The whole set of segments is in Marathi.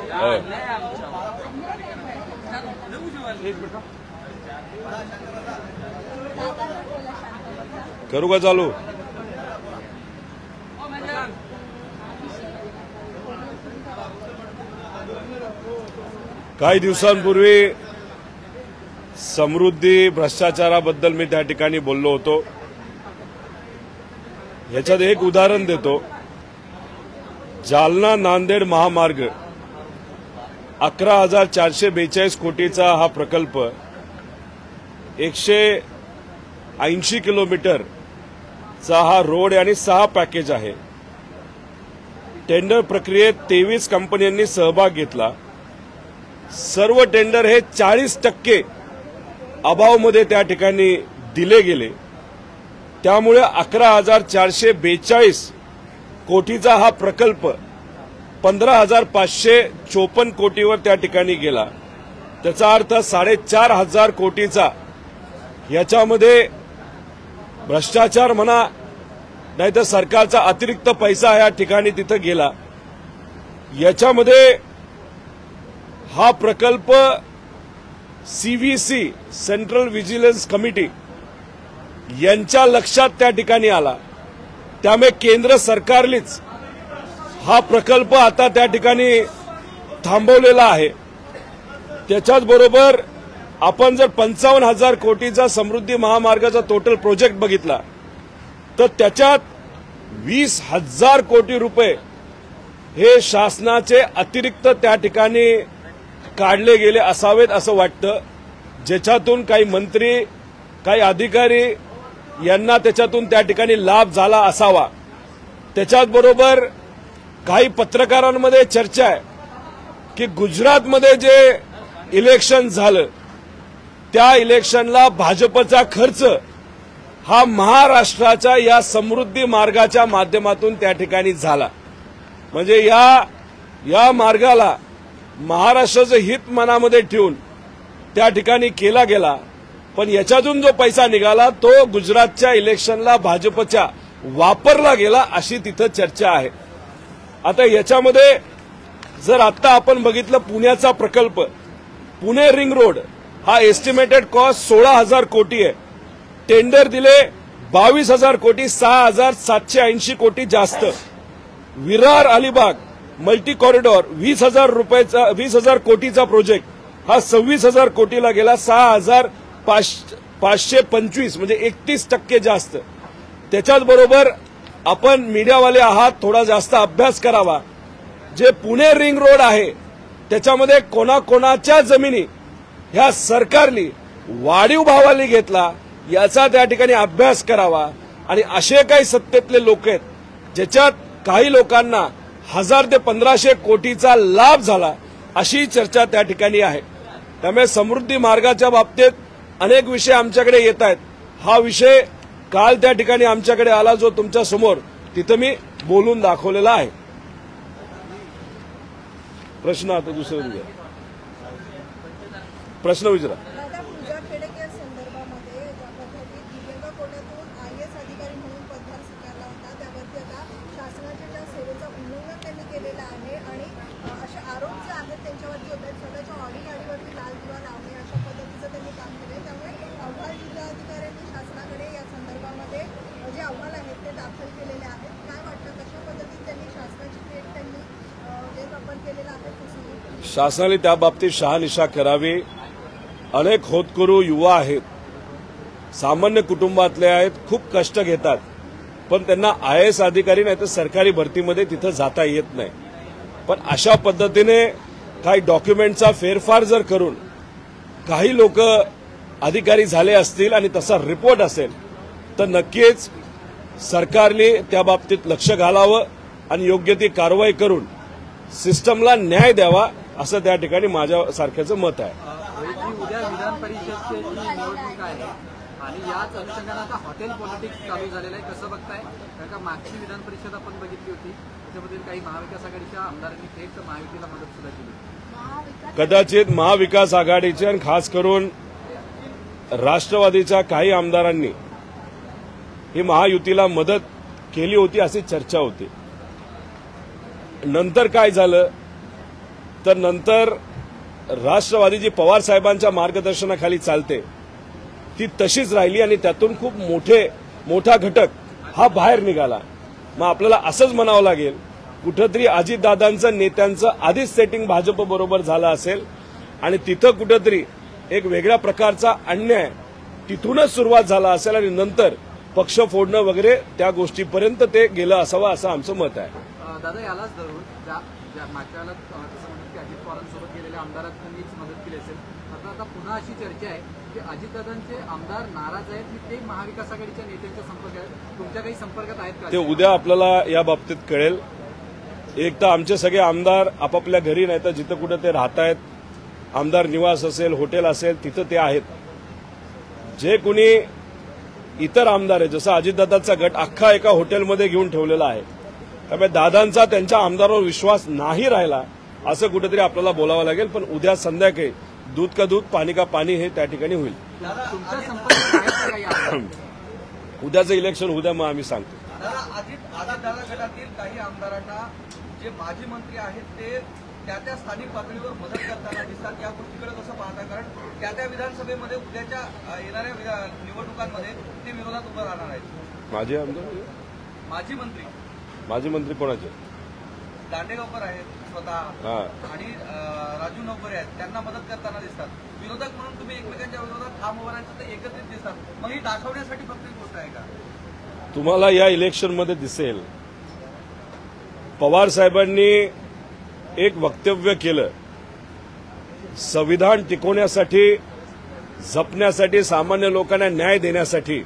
करू का चालू? काही दिवसांपूर्वी समृद्धी भ्रष्टाचाराबद्दल मी त्या ठिकाणी बोललो होतो. याच्यात एक उदाहरण देतो. जालना नांदेड महामार्ग 11,442 कोटीचा हा प्रकल्प 180 किलोमीटरचा हा रोड आणि 6 पॅकेज आहे. टेंडर प्रक्रियेत 23 कंपन्यांनी सहभाग घेतला. सर्व टेंडर हे 40% अभावमध्ये त्या ठिकाणी दिले गेले. त्यामुळे 11,442 कोटीचा हा प्रकल्प 15,554 कोटीवर त्या ठिकाणी गेला. त्याचा अर्थ 4,500 कोटीचा याच्यामध्ये भ्रष्टाचार म्हणा नाहीतर सरकारचा अतिरिक्त पैसा या ठिकाणी तिथं गेला. याच्यामध्ये हा प्रकल्प सीव्हीसी सेंट्रल व्हिजिलन्स कमिटी यांच्या लक्षात त्या ठिकाणी आला. त्यामुळे केंद्र सरकारनेच हा प्रकल्प आता त्या ठिकाणी थांबवलेला आहे. त्याच्याच बरोबर आपण जर 55,000 कोटीचा समृद्धी महामार्गाचा टोटल प्रोजेक्ट बघितला तर त्याच्यात 20,000 कोटी रुपये हे शासनाचे अतिरिक्त त्या ठिकाणी काढले गेले असावेत असं वाटतं. ज्याच्यातून काही मंत्री काही अधिकारी यांना त्याच्यातून त्या ठिकाणी लाभ झाला असावा. त्याच्याच बरोबर काही पत्रकारांमध्ये चर्चा आहे की गुजरातमध्ये जे इलेक्शन झालं त्या इलेक्शनला भाजपचा खर्च हा महाराष्ट्राच्या या समृद्धी मार्गाच्या माध्यमातून त्या ठिकाणी झाला. म्हणजे या मार्गाला महाराष्ट्राचं हित मनामध्ये ठेवून त्या ठिकाणी केला गेला. पण याच्यातून जो पैसा निघाला तो गुजरातच्या इलेक्शनला भाजपच्या वापरला गेला अशी तिथं चर्चा आहे. आता याच्यामध्ये जर आता आपण बघितलं पुण्याचा प्रकल्प पुणे रिंग रोड हा एस्टिमेटेड कॉस्ट 16,000 कोटी आहे. टेंडर दिले 22,000 कोटी 6,780 कोटी जास्त. विरार अलिबाग मल्टी कॉरिडॉर 20,000 कोटीचा प्रोजेक्ट हा 26,000 कोटीला गेला. 6,525 म्हणजे 31% जास्त. त्याच्याच बरोबर आपण मीडियावाले आहात थोडा जास्त अभ्यास करावा. जे पुणे रिंग रोड आहे त्याच्यामध्ये कोणाकोणाच्या जमिनी ह्या सरकारने वाढीव भावाने घेतला याचा त्या ठिकाणी अभ्यास करावा. आणि असे काही सत्तेतले लोक आहेत ज्याच्यात काही लोकांना 1,000 ते 1,500 कोटीचा लाभ झाला अशी चर्चा त्या ठिकाणी आहे. त्यामुळे समृद्धी मार्गाच्या बाबतीत अनेक विषय आमच्याकडे येत आहेत. हा विषय काल त्या ठिकाणी आमच्याकडे आला जो तुमच्या समोर तिथं मी बोलून दाखवलेला आहे. प्रश्न आता दुसरा प्रश्न विचारा. शासनाने त्या बाबतीत शहानिशा करावी. अनेक होतकरू युवा आहेत, सामान्य कुटुंबातले आहेत, खूप कष्ट घेतात पण त्यांना IAS अधिकारी नाही तर सरकारी भरतीमध्ये तिथं जाता येत नाही. पण अशा पद्धतीने काही डॉक्युमेंटचा फेरफार जर करून काही लोक अधिकारी झाले असतील आणि तसा रिपोर्ट असेल तर नक्कीच सरकारने त्या बाबतीत लक्ष घालावं आणि योग्य ती कारवाई करून सिस्टमला न्याय द्यावा असं त्या ठिकाणी माझ्यासारख्याचं मत आहे. उद्या विधान परिषदची निवडणूक आहे आणि याच अनुषंगाने आता हॉटेल पॉलिटिक्स चालू झालेलं आहे. कसं बघताय? कारण का मागची विधान परिषद आपण बघितली होती त्याच्यामध्ये काही महाविकास आघाडीच्या आमदारांनी थेट महायुतीला मदत सुद्धा केली. कदाचित महाविकास आघाडीचे आणि खास करून राष्ट्रवादीच्या काही आमदारांनी ही महायुतीला मदत केली होती अशी चर्चा होती. नंतर काय झालं तर नंतर राष्ट्रवादी पवार साहेबांच्या मार्गदर्शनाखाली चालते ती तशीच राहिली आणि त्यातून खूप मोठा घटक हा बाहेर निघाला. मग आपल्याला असंच म्हणावं लागेल कुठंतरी अजितदादांचं नेत्यांचं आधीच सेटिंग भाजप बरोबर झालं असेल आणि तिथं कुठंतरी एक वेगळ्या प्रकारचा अन्याय तिथूनच सुरुवात झाला असेल आणि नंतर पक्ष फोडणं वगैरे त्या गोष्टीपर्यंत ते गेलं असावं असं आमचं मत आहे. दादा यालाच धरून मागच्या वेळेला तसं म्हणतात की अजित पवारांसोबत गेलेल्या आमदारांनीच मदत केली असेल. आता पुन्हा अशी चर्चा आहे की अजितदादांचे आमदार नाराज आहेत की ते महाविकास आघाडीच्या नेत्यांच्या संपर्कात आहेत. तुमच्या काही संपर्कात आहेत का? ते उद्या आपल्याला या बाबतीत कळेल. एक तर आमचे सगळे आमदार आपापल्या घरी नाही तर जिथं कुठं ते राहत आहेत, आमदार निवास असेल, हॉटेल असेल, तिथं ते आहेत. जे कुणी इतर आमदार आहे, जसं अजितदादांचा गट अख्खा एका हॉटेलमध्ये घेऊन ठेवलेला आहे, त्यामुळे दादांचा त्यांच्या आमदारावर विश्वास नाही राहिला असं कुठेतरी आपल्याला बोलावं लागेल. पण उद्या संध्याकाळी दूध का दूध पाणी का पाणी हे त्या ठिकाणी होईल. तुमच्या संपर्कात आहेत काही आमदार? उद्याचं इलेक्शन उद्या मग आम्ही सांगतो. अजितदादा गटातील काही आमदारांना जे माजी मंत्री आहेत ते त्या स्थानिक पातळीवर मदत करताना दिसतात. या गोष्टीकडे कसं पाहता? कारण त्या विधानसभेमध्ये उद्याच्या येणाऱ्या निवडणुकांमध्ये ते विरोधात उभं राहणार आहेत. माझे आमदार माजी मंत्री कोणाचे? दांडेगावकर आहेत स्वतः आणि राजू नवकरे आहेत, त्यांना मदत करताना दिसतात. विरोधक म्हणून तुम्ही एकमेकांच्या विरोधात ठाम उभं राहायचं तर एकत्रित दिसतात. मग ही दाखवण्यासाठी फक्त एक गोष्ट आहे का? तुम्हाला या इलेक्शनमध्ये दिसेल पवार साहेबांनी एक वक्तव्य केलं, संविधान टिकवण्यासाठी, जपण्यासाठी, सामान्य लोकांना न्याय देण्यासाठी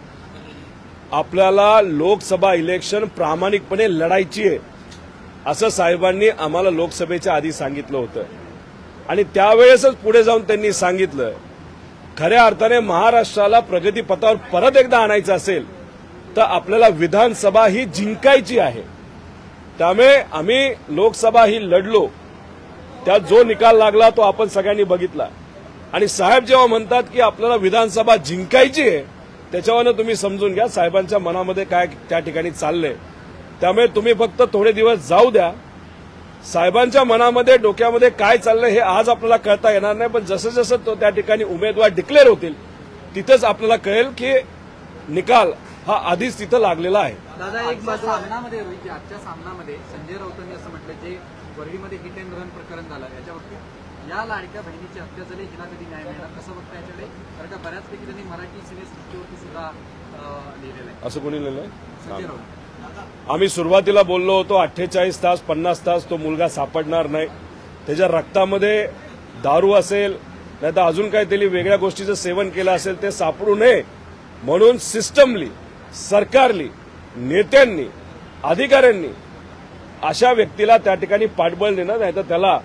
आपल्याला लोकसभा इलेक्शन प्रामाणिकपणे लढायची आहे असं साहेबांनी आम्हाला लोकसभेच्या आधी सांगितलं होतं. आणि त्यावेळेसच पुढे जाऊन त्यांनी सांगितलं खऱ्या अर्थाने महाराष्ट्राला प्रगतीपथावर परत एकदा आणायचं असेल तर आपल्याला विधानसभा ही जिंकायची आहे. त्यामुळे आम्ही लोकसभा ही लढलो, त्यात जो निकाल लागला तो आपण सगळ्यांनी बघितला. आणि साहेब जेव्हा म्हणतात की आपल्याला विधानसभा जिंकायची आहे, त्याच्यावरनं तुम्ही समजून घ्या साहेबांच्या मनामध्ये काय त्या ठिकाणी चाललंय. त्यामुळे तुम्ही फक्त थोडे दिवस जाऊ द्या, साहेबांच्या मनामध्ये डोक्यामध्ये काय चाललंय हे आज आपल्याला कळता येणार नाही. पण जसं जसं तो त्या ठिकाणी उमेदवार डिक्लेअर होतील तिथंच आपल्याला कळेल की निकाल हा आधीच तिथं लागलेला आहे. दादा एक सामनामध्ये आजच्या सामनामध्ये संजय राऊतांनी असं म्हटलं जे वरळीमध्ये हिट अँड रन प्रकरण झालं याच्यावरती या लाडक्या बहिणीची हत्या झाली, हिला कधी न्याय मिळणार कसं बघता याच्याकडे? कारण का बऱ्याचपैकी त्यांनी मराठी सिनेसृष्टीवरती सुद्धा लिहिलेलं आहे. असं कोणी लिहिलंय? संजय राऊत. आम्ही सुरुवातीला बोललो होतो 48 तास 50 तास तो मुलगा सापडणार नाही. त्याच्या रक्तामध्ये दारू असेल नाही तर अजून काहीतरी वेगळ्या गोष्टीचं सेवन केलं असेल ते सापडू नये म्हणून सिस्टमली, सरकारली, नेत्यांनी, अधिकाऱ्यांनी अशा व्यक्तीला त्या ठिकाणी पाठबळ देणं नाही तर त्याला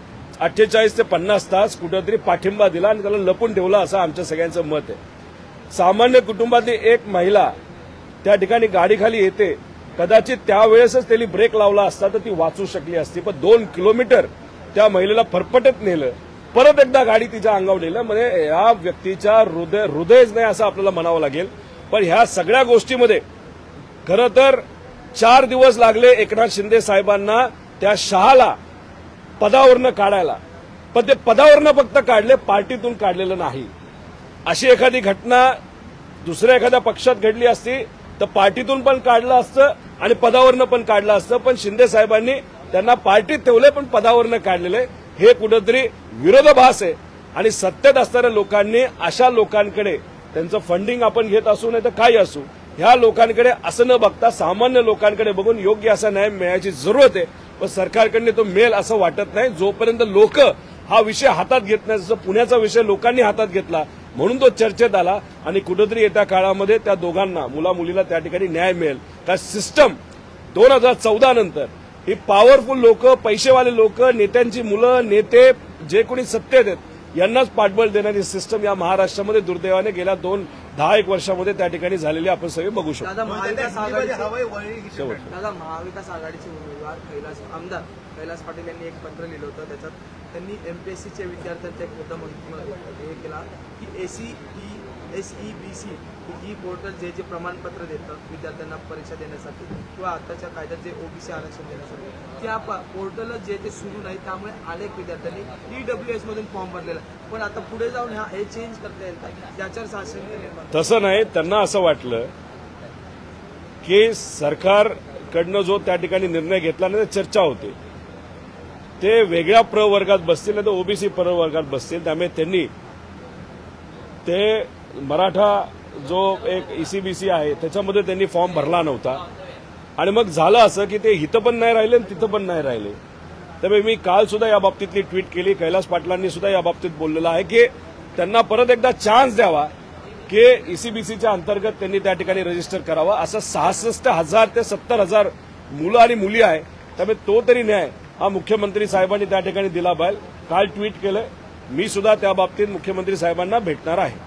48 ते 50 तास कुठेतरी पाठिंबा दिला आणि त्याला लपून ठेवला असं आमच्या सगळ्यांचं मत आहे. सामान्य कुटुंबातली एक महिला त्या ठिकाणी गाडीखाली येते, कदाचित त्यावेळेसच त्यांनी ब्रेक लावला असता तर ती वाचू शकली असती. पण 2 किलोमीटर त्या महिलेला फरफटत नेलं, परत एकदा गाडी तिच्या अंगावर नेलं. म्हणजे या व्यक्तीच्या हृदयच नाही असं आपल्याला म्हणावं लागेल. पण ह्या सगळ्या गोष्टीमध्ये खरं तर 4 दिवस लागले एकनाथ शिंदे साहेबांना त्या शहाला पदावरनं काढायला. पण ते पदावरनं फक्त काढले, पार्टीतून काढलेलं नाही. अशी एखादी घटना दुसऱ्या एखाद्या पक्षात घडली असती तर पार्टीतून पण काढलं असतं आणि पदावरनं पण काढलं असतं. पण शिंदे साहेबांनी त्यांना पार्टीत ठेवले पण पदावरनं काढलेले. हे कुठंतरी विरोधाभास आहे. आणि सत्तेत असणाऱ्या लोकांनी अशा लोकांकडे त्यांचं फंडिंग आपण घेत असू नाही तर काही असू, ह्या लोकांकडे असं न बघता सामान्य लोकांकडे बघून योग्य असा न्याय मिळायची जरूरत आहे. पण सरकारकडे तो मिळेल असं वाटत नाही जोपर्यंत लोक हा विषय हातात घेत नाही. जसं पुण्याचा विषय लोकांनी हातात घेतला म्हणून तो चर्चेत आला आणि कुठेतरी येत्या काळामध्ये त्या दोघांना, मुला मुलीला त्या ठिकाणी न्याय मिळेल. कारण सिस्टम 2014 नंतर ही पॉवरफुल लोक, पैसेवाले लोक, नेत्यांची मुलं, नेते जे कोणी सत्तेत आहेत यांनाच पाठबळ देणारी सिस्टम या महाराष्ट्रामध्ये दुर्दैवाने गेल्या 10-1 वर्षामध्ये त्या ठिकाणी झालेली आपण सगळे बघू शकतो. दादा महाविकास आघाडीचे उमेदवार आमदार कैलास पाटील यांनी एक पत्र लिहिलं होतं. त्याच्यात त्यांनी एमपीएससीच्या विद्यार्थ्यांचा एक मुद्दा हे केला की एसी ही SEBC ही पोर्टल जे प्रमाणपत्र देतं विद्यार्थ्यांना परीक्षा देण्यासाठी किंवा आताच्या कायद्यात जे OBC आरक्षण देण्यासाठी त्या पोर्टल जे ते सुरू नाही, त्यामुळे अनेक विद्यार्थ्यांनी EWS मधून फॉर्म भरलेला, पण आता पुढे जाऊन हे चेंज करता येईल का? त्याच्यावर शासन निर्माण तसं नाही. त्यांना असं वाटलं की सरकारकडनं जो त्या ठिकाणी निर्णय घेतला ना, चर्चा होते, ते वेगळ्या प्रवर्गात बसतील नाही तर OBC प्रवर्गात बसतील. त्यामुळे त्यांनी ते मराठा जो एक ECBC आहे त्याच्यामध्ये त्यांनी फॉर्म भरला नव्हता आणि मग झालं असं की ते इथं पण नाही राहिले आणि तिथं पण नाही राहिले. त्यामुळे मी काल सुद्धा या बाबतीतली ट्विट केली. कैलास पाटलांनी सुद्धा या बाबतीत बोललेलं आहे की त्यांना परत एकदा चान्स द्यावा की ECBCच्या अंतर्गत त्यांनी त्या ठिकाणी रजिस्टर करावं. असं 66,000 ते 70,000 मुलं आणि मुली आहे. त्यामुळे तो तरी न्याय हा मुख्यमंत्री साहेबांनी त्या ठिकाणी दिला पाहिजे. काल ट्विट केलं. मी सुद्धा त्या बाबतीत मुख्यमंत्री साहेबांना भेटणार आहे.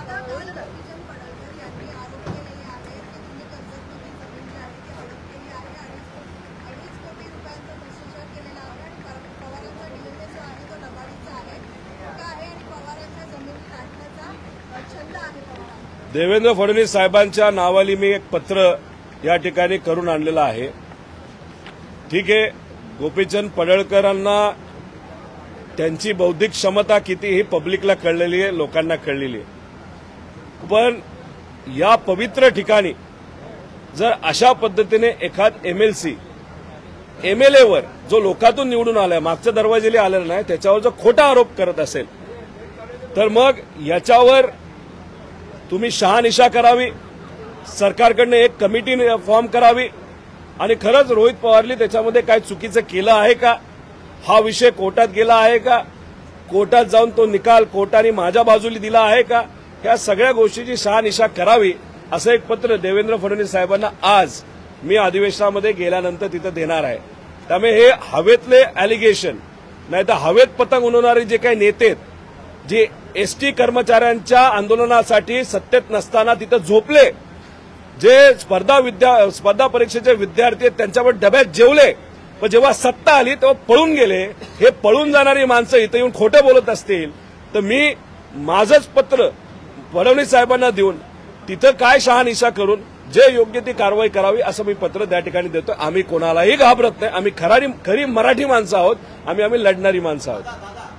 देवेंद्र फडणवीस साहेबांच्या नावाली मी एक पत्र या ठिकाणी करून आणलेलं आहे. ठीक आहे, गोपीचंद पडळकरांना त्यांची बौद्धिक क्षमता किती ही पब्लिकला कळलेली आहे, लोकांना कळलेली आहे. पण या पवित्र ठिकाणी जर अशा पद्धतीने एखाद MLC MLA वर जो लोकातून निवडून आलाय, मागच्या दरवाजेला आलेला नाही, त्याच्यावर जर खोटा आरोप करत असेल तर मग याच्यावर तुम्ही शहानिशा करावी, सरकारकडनं एक कमिटी फॉर्म करावी आणि खरंच रोहित पवारनी त्याच्यामध्ये काय चुकीचं केलं आहे का, हा विषय कोर्टात गेला आहे का, कोर्टात जाऊन तो निकाल कोर्टाने माझ्या बाजूला दिला आहे का, या सगळ्या गोष्टीची शहानिशा करावी असं एक पत्र देवेंद्र फडणवीस साहेबांना आज मी अधिवेशनामध्ये गेल्यानंतर तिथं देणार आहे. त्यामुळे हे हवेतले अलिगेशन नाही तर हवेत पतंग उडवणारे जे काही नेते आहेत, जे ST कर्मचाऱ्यांच्या आंदोलनासाठी सत्तेत नसताना तिथं झोपले, जे स्पर्धा परीक्षेचे विद्यार्थी आहेत त्यांच्यावर डब्यात जेवले, पण जेव्हा सत्ता आली तेव्हा पळून गेले, हे पळून जाणारी माणसं इथं येऊन खोटं बोलत असतील तर मी माझंच पत्र फडणवीस साहेबांना देऊन तिथं काय शहानिशा करून जे योग्य ती कारवाई करावी असं मी पत्र त्या ठिकाणी देतो. आम्ही कोणालाही घाबरत नाही. आम्ही खरी मराठी माणसं आहोत. आम्ही लढणारी माणसं आहोत.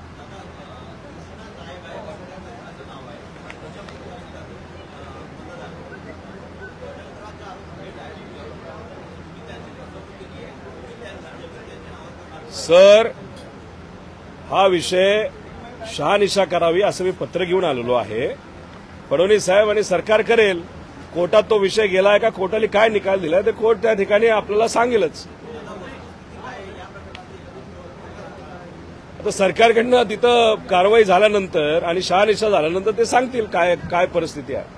सर, हा विषय शहानिशा करावी असं मी पत्र घेऊन आलेलो आहे. फडणवीस साहेब आणि सरकार करेल. कोर्टात तो विषय गेलाय का, कोर्टाने काय निकाल दिलाय ते कोर्ट त्या ठिकाणी आपल्याला सांगेलच. आता सरकारकडनं तिथं कारवाई झाल्यानंतर आणि शहानिशा झाल्यानंतर ते सांगतील काय परिस्थिती आहे.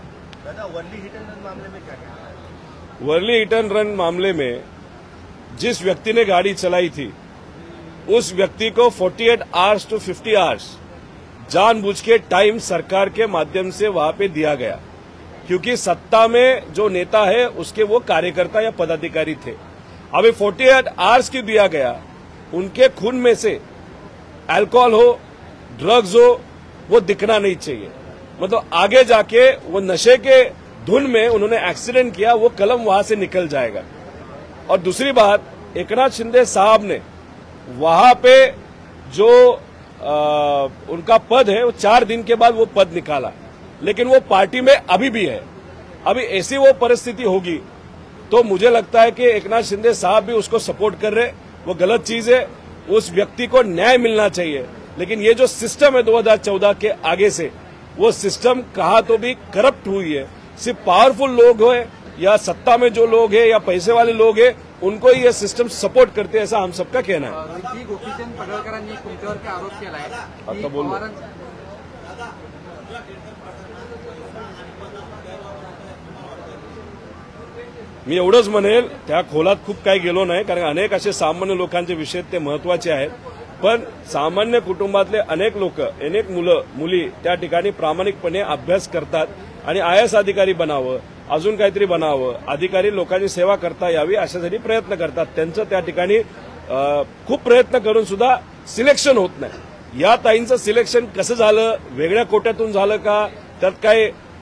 वर्ली हिट एंड रन मामले में जिस व्यक्ति ने गाड़ी चलाई थी उस व्यक्ति को 48 आवर्स टू 50 आवर्स जानबूझ के टाइम सरकार के माध्यम से वहां पे दिया गया, क्योंकि सत्ता में जो नेता है उसके वो कार्यकर्ता या पदाधिकारी थे. अभी 48 आवर्स की दिया गया, उनके खून में से अल्कोहल हो, ड्रग्स हो, वो दिखना नहीं चाहिए. मतलब आगे जाके वो नशे के धुन में उन्होंने एक्सीडेंट किया, वो कलम वहां से निकल जाएगा. और दूसरी बात, एकनाथ शिंदे साहब ने वहां पे जो उनका पद है वो 4 दिन के बाद वो पद निकाला, लेकिन वो पार्टी में अभी भी है. अभी ऐसी वो परिस्थिति होगी तो मुझे लगता है कि एकनाथ शिंदे साहब भी उसको सपोर्ट कर रहे. वो गलत चीज है. उस व्यक्ति को न्याय मिलना चाहिए. लेकिन ये जो सिस्टम है 2014 के आगे से, वो सिस्टम कहा तो भी करप्ट हुई है. सिर्फ पावरफुल लोग हो या सत्ता में जो लोग हैं या पैसे वाले लोग हैं, उनको ये सिस्टम सपोर्ट करते हैं, ऐसा हम सबका कहना है. गोपीचंद पडळकरांनी तुमच्यावरती आरोप केलाय. आता बोल. मी एवढंच म्हणेल, त्या खोलात खूप काही गेलो नाही, कारण अनेक असे सामान्य लोकांचे विषय ते महत्वाचे आहेत. पण सामान्य कुटुंबातले अनेक लोक, अनेक मुलं मुली त्या ठिकाणी प्रामाणिकपणे अभ्यास करतात आणि IAS अधिकारी बनावं, अजून काहीतरी बनावं, अधिकारी लोकांची सेवा करता यावी अशासाठी प्रयत्न करतात. त्यांचं त्या ठिकाणी खूप प्रयत्न करून सुद्धा सिलेक्शन होत नाही. या ताईंचं सिलेक्शन कसं झालं, वेगळ्या कोट्यातून झालं का, त्यात काही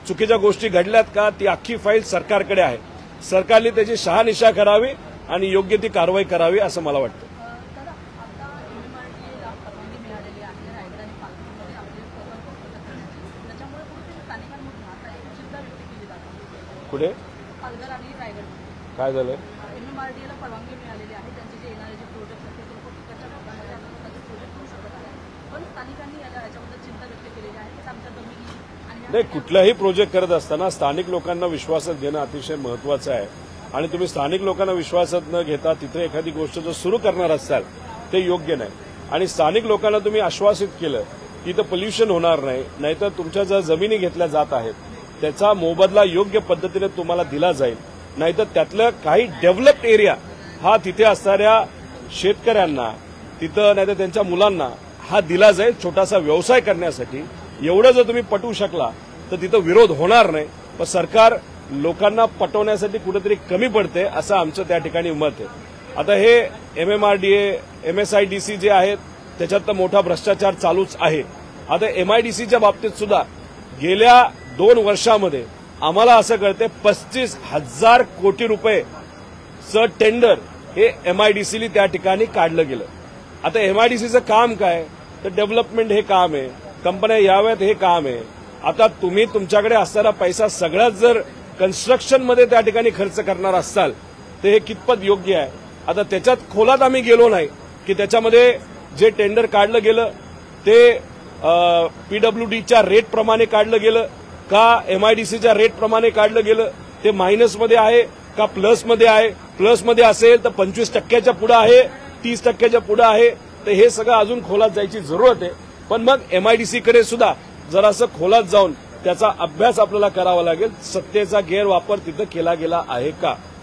चुकीच्या गोष्टी घडल्यात का, ती अख्खी फाईल सरकारकडे आहे. सरकारने त्याची शहानिशा करावी आणि योग्य ती कारवाई करावी असं मला वाटतं. दादा, आता MMRDA ला परवानगी मिळालेली आहे रायगड आणि पालघरमध्ये आपले प्रकल्प पूर्ण करण्याची. त्याच्यामुळे कुठेतरी स्थानिकांमधून आता एक चिंता व्यक्त केली जाते. कुठे पालघर आणि रायगड काय झालंय? MMRDA ला परवानगी मिळालेली आहे. त्यांचे जे येणारे जे प्रोजेक्ट आहेत ते लोक तिकडच्या भागामध्ये आपण स्वतःचे प्रोजेक्ट करू शकत आहे. पण स्थानिकांनी याच्याबद्दल चिंता व्यक्त केलेली आहे की आमच्या जमिनी आणि नाही, कुठलाही प्रोजेक्ट करत असताना स्थानिक लोकांना विश्वासात घेणं अतिशय महत्वाचं आहे. आणि तुम्ही स्थानिक लोकांना विश्वासात न घेता तिथे एखादी गोष्ट जर सुरू करणार असाल ते योग्य नाही. आणि स्थानिक लोकांना तुम्ही आश्वासित केलं की इथं पोल्युशन होणार नाही, नाहीतर तुमच्या ज्या जमिनी घेतल्या जात आहेत त्याचा मोबदला योग्य पद्धतीने तुम्हाला दिला जाईल, नाहीतर त्यातलं काही डेव्हलप्ड एरिया हा तिथे असणाऱ्या शेतकऱ्यांना तिथं नाहीतर त्यांच्या मुलांना हा दिला जाईल छोटासा व्यवसाय करण्यासाठी. एवढं जर तुम्ही पटवू शकला तर तिथं विरोध होणार नाही. पण सरकार लोकांना पटवण्यासाठी कुठेतरी कमी पडते असं आमचं त्या ठिकाणी मत आहे. आता हे MMRDA MSIDC जे आहेत त्याच्यात तर मोठा भ्रष्टाचार चालूच आहे. आता MIDCच्या बाबतीत सुद्धा गेल्या 2 वर्षामध्ये आम्हाला असं कळते 35,000 कोटी रुपयेचं टेंडर हे MIDCने त्या ठिकाणी काढलं गेलं. आता MIDCचं काम काय तर डेव्हलपमेंट हे काम आहे, कंपन्या याव्यात हे काम आहे. आता तुम्ही तुमच्याकडे असणारा पैसा सगळ्याच जर कन्स्ट्रक्शनमध्ये त्या ठिकाणी खर्च करणार असाल तर हे कितपत योग्य आहे. आता त्याच्यात खोलात आम्ही गेलो नाही की त्याच्यामध्ये जे टेंडर काढलं गेलं ते PWDच्या रेटप्रमाणे काढलं गेलं का MIDCच्या रेटप्रमाणे काढलं गेलं, ते मायनसमध्ये आहे का प्लसमध्ये आहे. प्लसमध्ये असेल तर 25% पुढे आहे, 30% पुढे आहे. तर हे सगळं अजून खोलात जायची जरूरत आहे. पण मग MIDCकडे सुद्धा जरासं खोलात जाऊन त्याचा अभ्यास आपल्याला करावा लागेल. सत्तेचा गैरवापर तिथं केला गेला आहे का